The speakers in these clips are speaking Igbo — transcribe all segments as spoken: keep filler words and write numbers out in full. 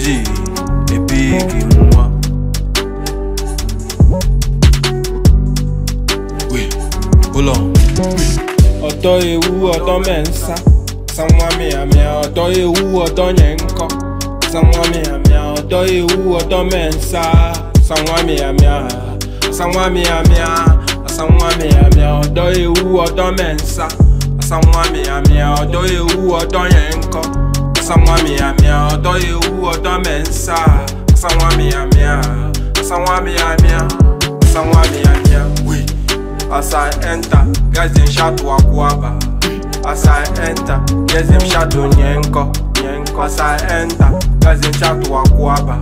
Chizzy Abig moi. Oui, hold on. Odoyewu odomensa, sanwa mi amia. Odoyewu odonyenko, sanwa mi amia. Odoyewu odomensa, sanwa mi amia. Sanwa mi amia, sanwa mi amia. Odoyewu odomensa, sanwa mi amia. Odoyewu odonyenko, sanwa mi amia. Odoyewu odomensa, sanwa mi amia. Sanwa mi amia, sanwa mi amia. Oui. As I enter, guys them shout wakwaba. As I enter, guys them shout nyenko, nyenko. As I enter, guys them shout wakwaba.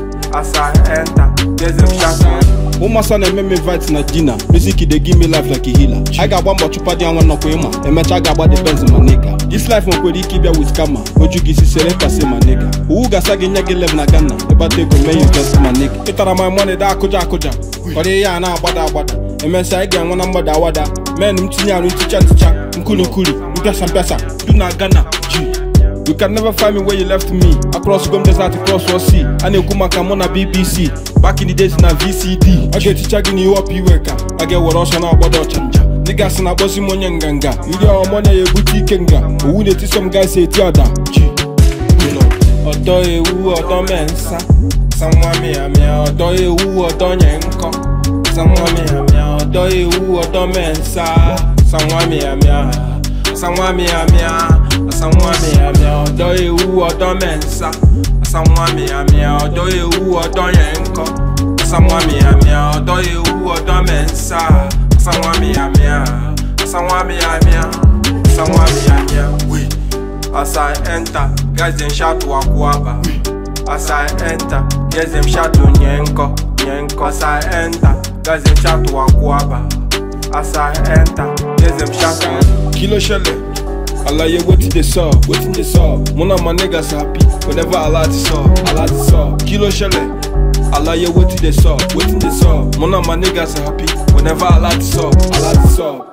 As I enter, guys them shout. Uma son and me invite na dinner. Music they give me life like a healer. I got one more chupa di one no kwema. E me cha gaba the Benz my nigga. This life on kwedi keep ya with kama. Oju gisi select say my nigga. Who ga sagi nyage live na Ghana. E ba take go me invest my nigga. Itara my money da koja koja. Kodi ya na agbada agbada. E me say again one mboda wada. Men mtinya no teacher teacher. Nkuli nkuli. Mpesa mpesa. Do na Ghana. G. You can never find me where you left me. Across Gom Desert, across War Sea. And you come on a B B C. Back in the days in a V C D. I get teacher in you up you worker. I get what else on our body chanja. Niggas in a bossy money ganga. You get money a boutique kenga. Who need to some guys say tiada. G. You know. Odoyewu odomensa, sanwa mi amia. Odoyewu odonyenko, sanwa mi amia. Odoyewu odomensa, sanwa mi amia. Sanwa mi amia. Sanwa mi amia. Odoyewu odomensa, sanwa mi amia. Odoyewu odonyenko, sanwa mi amia. Odoyewu odomensa, sanwa mi amia. Sanwa mi amia. Sanwa mi amia. Oui. As I enter, guys them shout wakwaba. As I enter, guys them shout nyenko, nyenko. As I enter, guys them shout wakwaba. As I enter, guys them shout Kilo shele. Allah you waiting the saw, waiting the saw. One of my niggas happy whenever Allah the saw, Allah the saw. Kilo shele. Allah you waiting the saw, waiting the saw. One of my niggas happy whenever Allah the saw, Allah the saw.